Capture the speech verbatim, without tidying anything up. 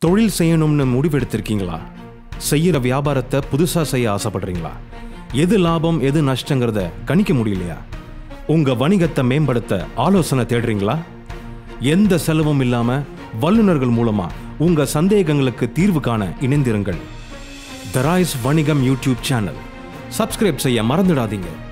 தொழில் செய்யணும்னு முடிவெடுத்திருக்கீங்களா? செய்யற வியாபாரத்தை புதுசா செய்ய ஆசைப்படுறீங்களா? எது லாபம் எது நஷ்டங்கிறத கணிக்க முடியலையா? உங்க வணிகத்தை மேம்படுத்த ஆலோசனை தேடுறீங்களா? எந்த செலவும் இல்லாம வல்லுநர்கள் மூலமா உங்க சந்தேகங்களுக்கு தீர்வு காண இணைந்திருங்கள். த ராய்ஸ் வணிகம் யூடியூப் சேனல் சப்ஸ்கிரைப் செய்ய மறந்துடாதீங்க.